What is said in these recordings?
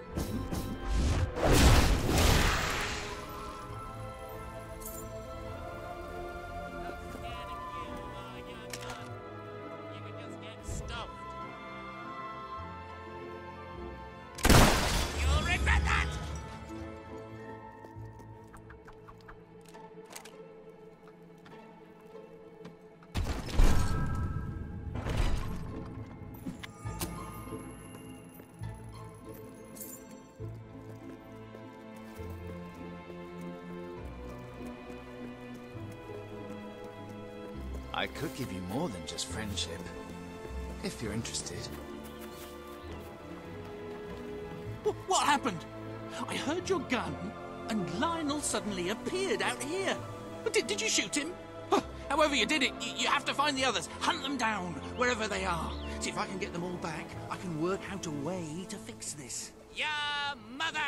I could give you more than just friendship, if you're interested. What happened? I heard your gun, and Lionel suddenly appeared out here. Did you shoot him? However you did it, you have to find the others. Hunt them down, wherever they are. See if I can get them all back. I can work out a way to fix this. Your mother!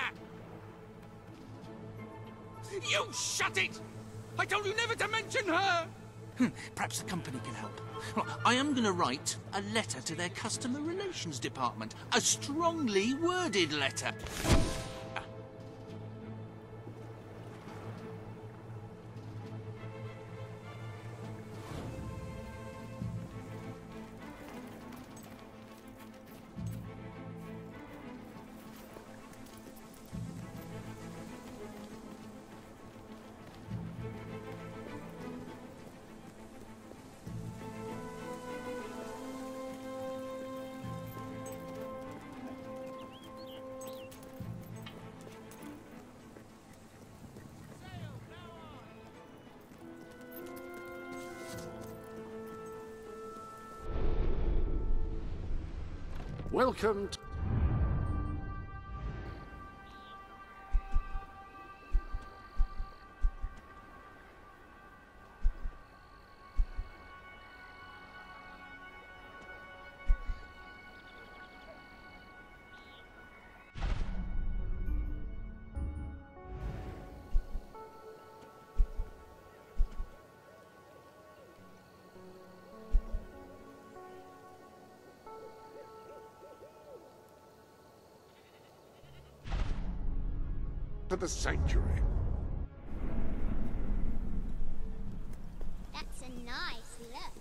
You shut it! I told you never to mention her! Perhaps the company can help. Well, I am going to write a letter to their customer relations department. A strongly worded letter. Welcome to... the sanctuary. That's a nice look.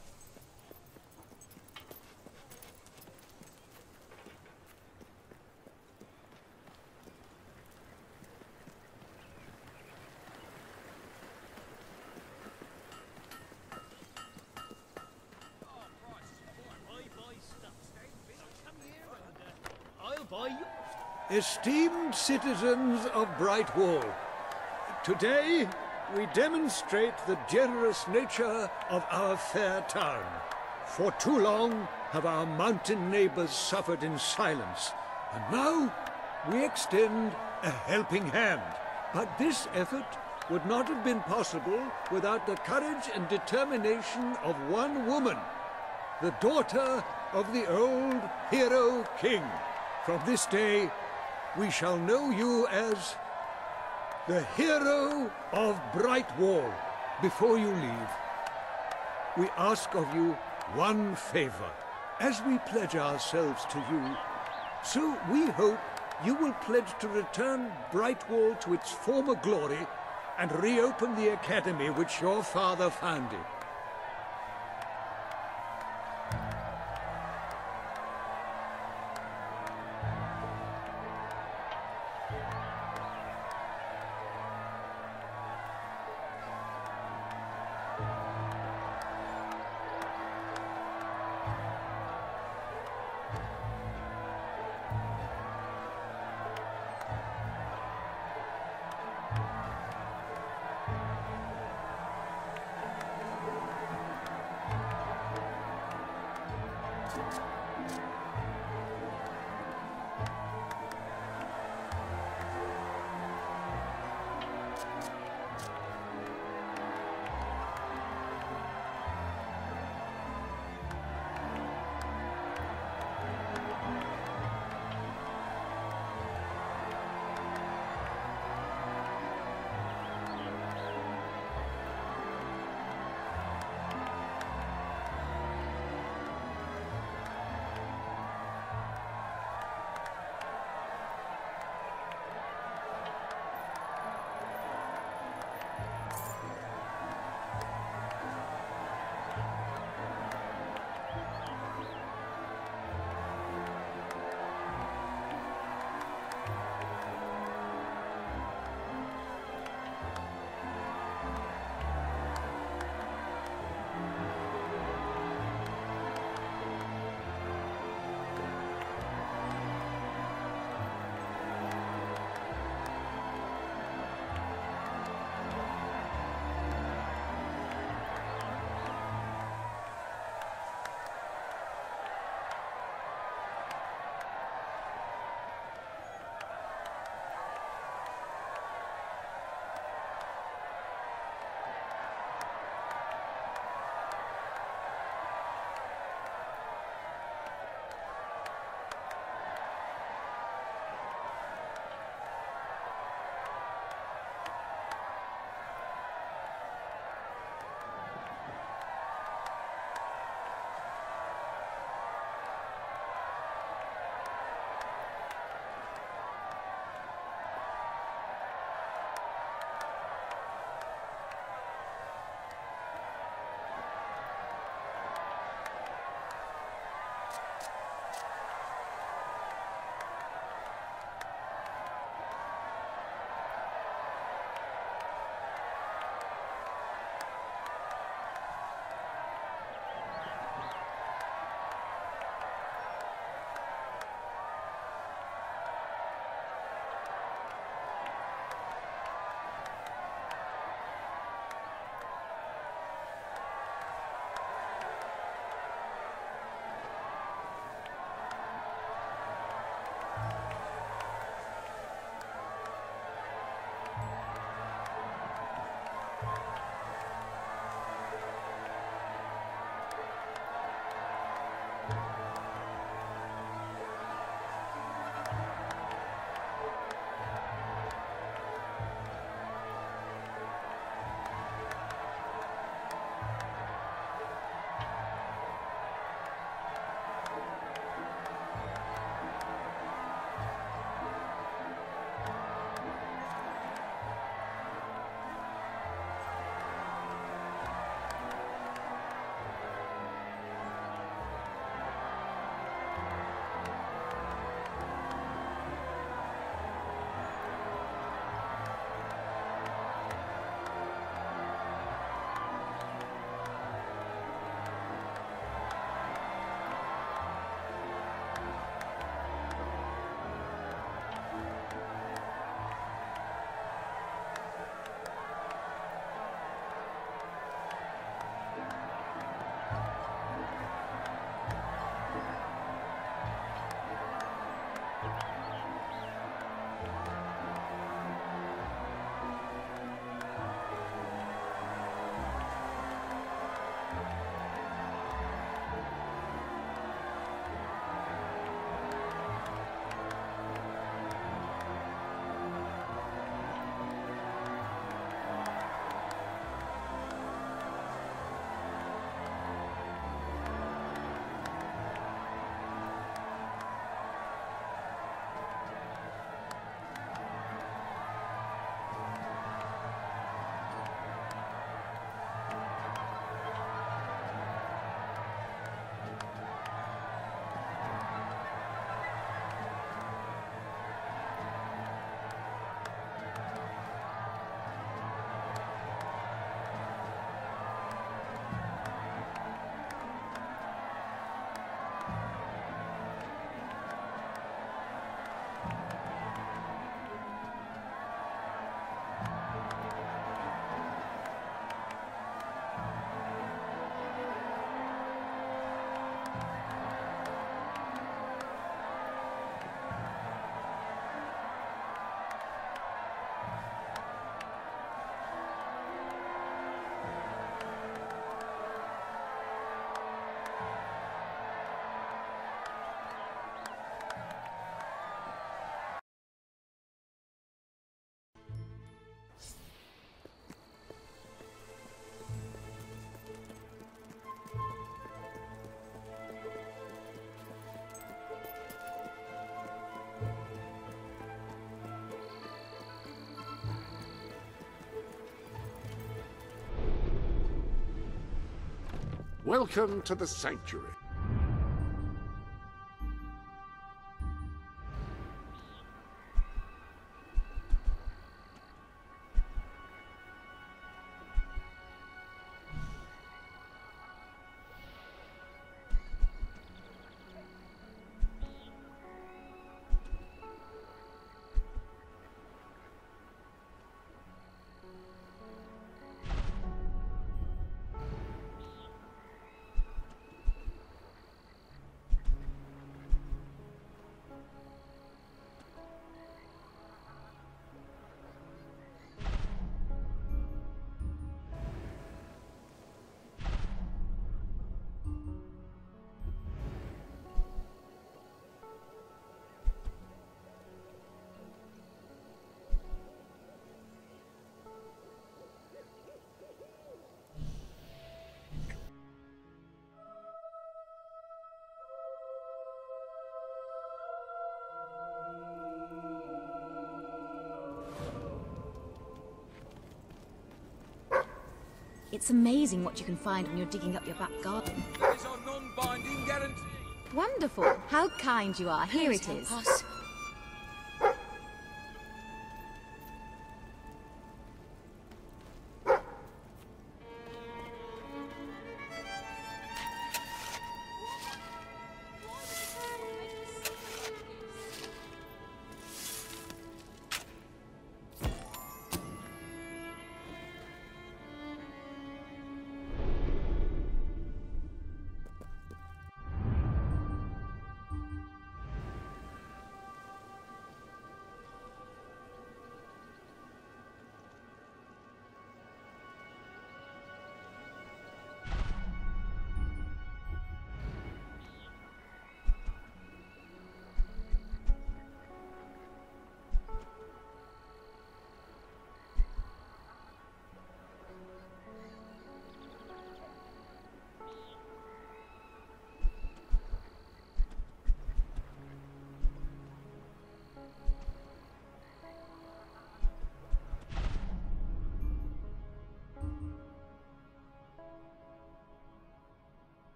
I'll buy you. Esteemed citizens of Brightwall, today we demonstrate the generous nature of our fair town. For too long have our mountain neighbors suffered in silence, and now we extend a helping hand. But this effort would not have been possible without the courage and determination of one woman, the daughter of the old hero king. From this day, we shall know you as the hero of Brightwall. Before you leave, we ask of you one favor. As we pledge ourselves to you, so we hope you will pledge to return Brightwall to its former glory and reopen the academy which your father founded. Welcome to the Sanctuary. It's amazing what you can find when you're digging up your back garden. It's our non-binding guarantee. Wonderful. How kind you are. Here it is.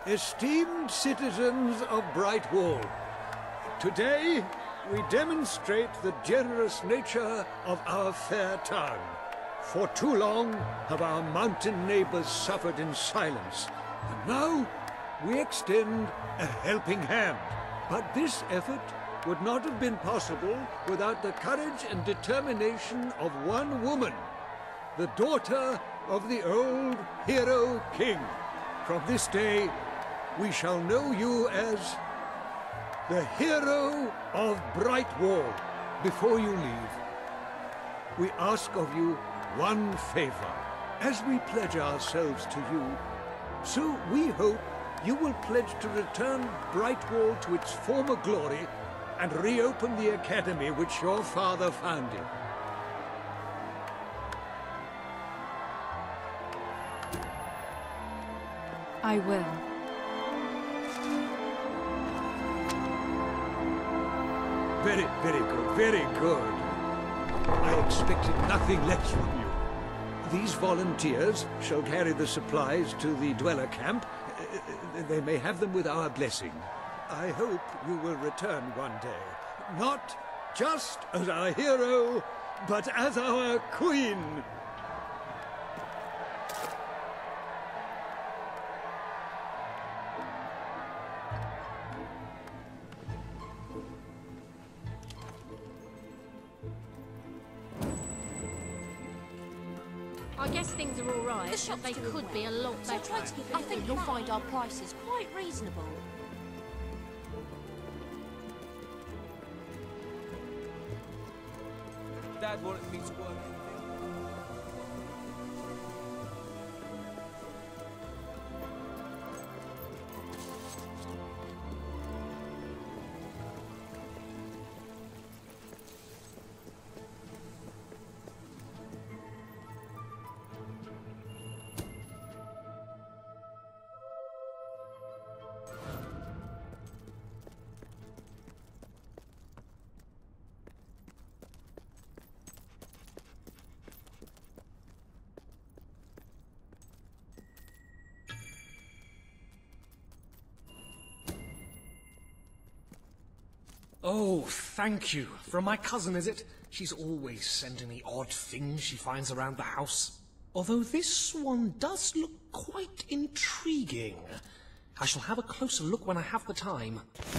Esteemed citizens of Brightwall, today we demonstrate the generous nature of our fair town. For too long have our mountain neighbors suffered in silence, and now we extend a helping hand. But this effort would not have been possible without the courage and determination of one woman, the daughter of the old hero king. From this day, we shall know you as the hero of Brightwall. Before you leave, we ask of you one favor. As we pledge ourselves to you, so we hope you will pledge to return Brightwall to its former glory and reopen the academy which your father founded. I will. Very, very good, very good. I expected nothing less from you. These volunteers shall carry the supplies to the dweller camp. They may have them with our blessing. I hope you will return one day, not just as our hero, but as our queen. I guess things are all right. But they could be a lot better. I think you'll find our prices quite reasonable. Dad wanted me to work. Oh, thank you. From my cousin, is it? She's always sending me odd things she finds around the house. Although this one does look quite intriguing. I shall have a closer look when I have the time.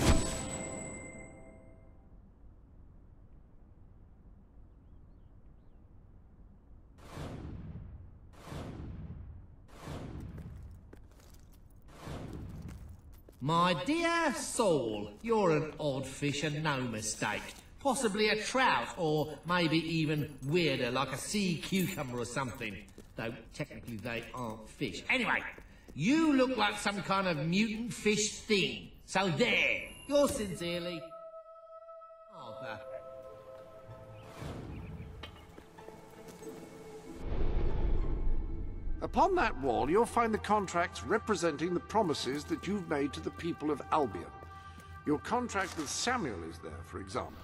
My dear soul, you're an odd fish and no mistake. Possibly a trout, or maybe even weirder, like a sea cucumber or something. Though technically they aren't fish. Anyway, you look like some kind of mutant fish thing. So there, yours sincerely, Arthur. Upon that wall, you'll find the contracts representing the promises that you've made to the people of Albion. Your contract with Samuel is there, for example.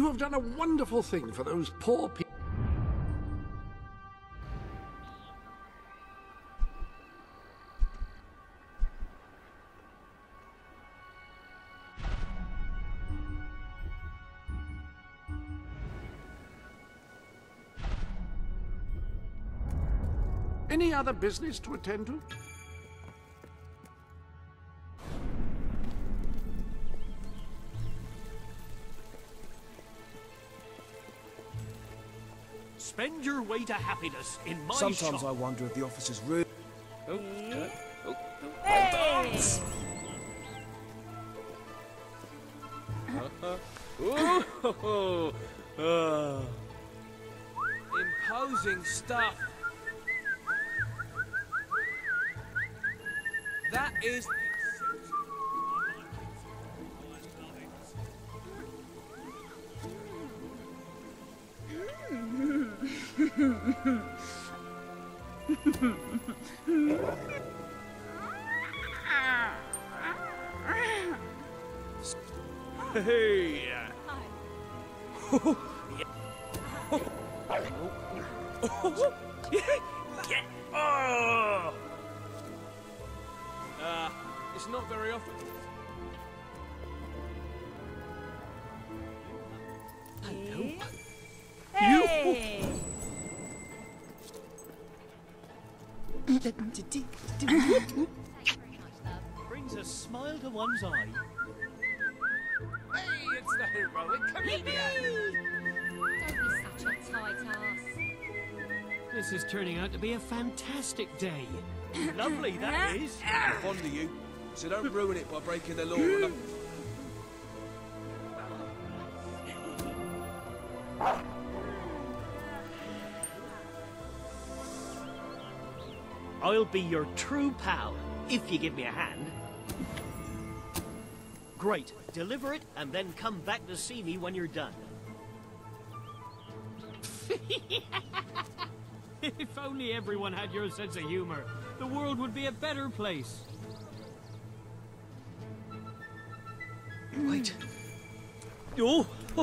have done a wonderful thing for those poor people. Any other business to attend to? Spend your way to happiness in my Sometimes shop. I wonder if the officer's rude. Imposing stuff. That is... Hey! It's not very often. Brings a smile to one's eye. Hey, it's the heroic comedian! Don't be such a tight ass. This is turning out to be a fantastic day. Lovely, that is. I'm fond of you, so don't ruin it by breaking the law. I'll be your true pal, if you give me a hand. Great. Deliver it, and then come back to see me when you're done. If only everyone had your sense of humor, the world would be a better place. Wait. Oh!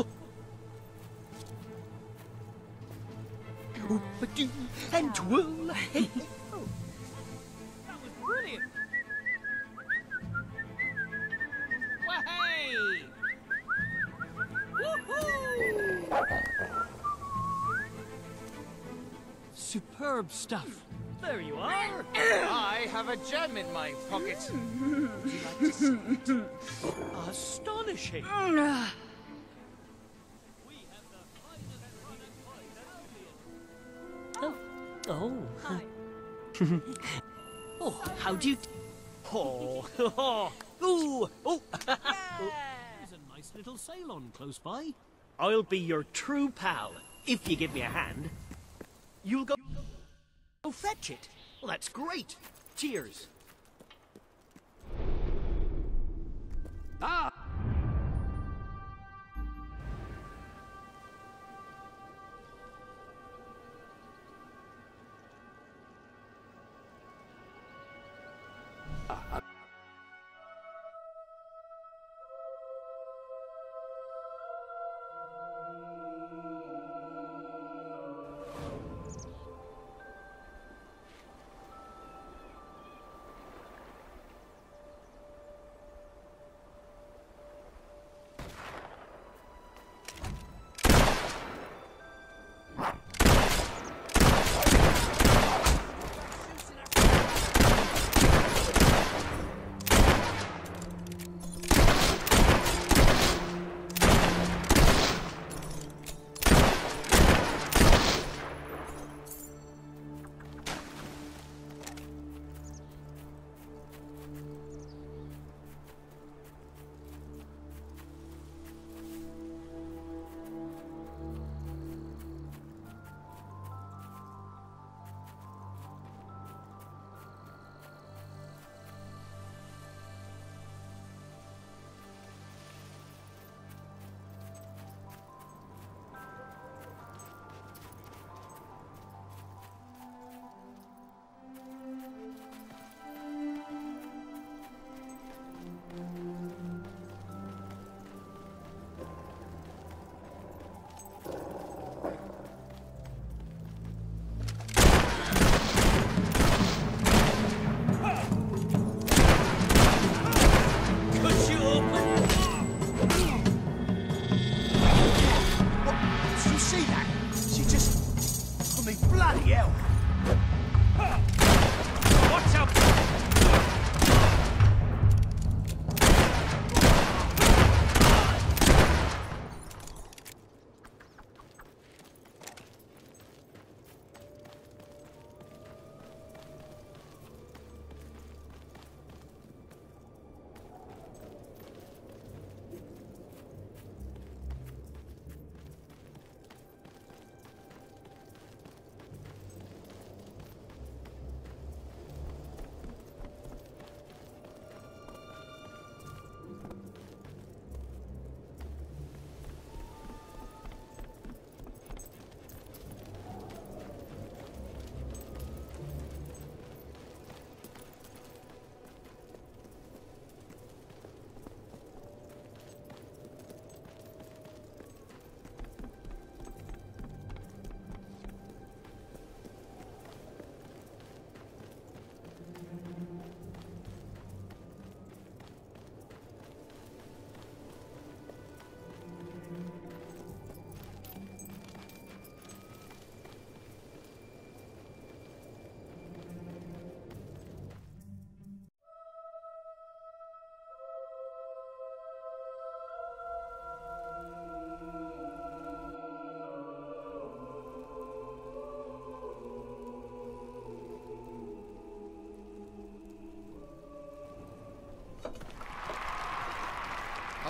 And will. That was brilliant. Wahey! Woohoo! Superb stuff. There you are. I have a gem in my pocket. Would you like to see it? Astonishing. Oh. Hi. Oh, how do you... Oh. Ooh. Oh. There's a nice little sail on close by. I'll be your true pal, if you give me a hand. You'll go fetch it. Well, that's great. Cheers. Ah!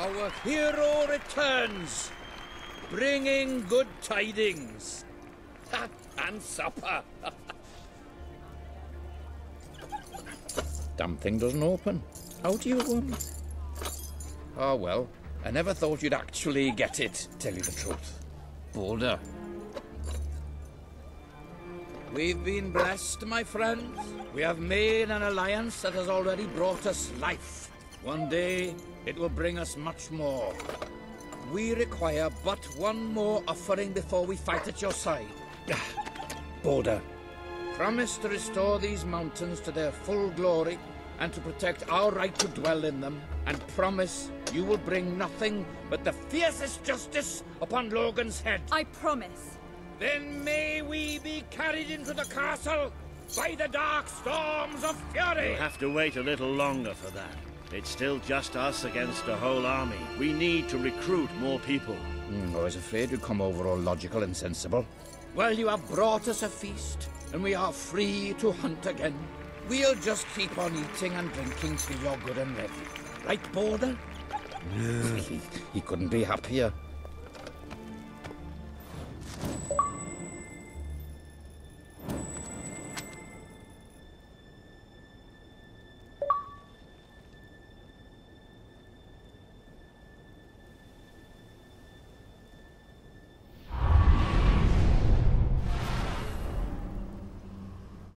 Our hero returns, bringing good tidings. And supper. Damn thing doesn't open. How do you, Oh well, I never thought you'd actually get it, tell you the truth. Boulder. We've been blessed, my friends. We have made an alliance that has already brought us life. One day, it will bring us much more. We require but one more offering before we fight at your side. Boulder, promise to restore these mountains to their full glory and to protect our right to dwell in them, and promise you will bring nothing but the fiercest justice upon Logan's head. I promise. Then may we be carried into the castle by the dark storms of fury! We'll have to wait a little longer for that. It's still just us against the whole army. We need to recruit more people. I was afraid you'd come over all logical and sensible. Well, you have brought us a feast, and we are free to hunt again. We'll just keep on eating and drinking till you're good and ready. Right, Boulder? He couldn't be happier.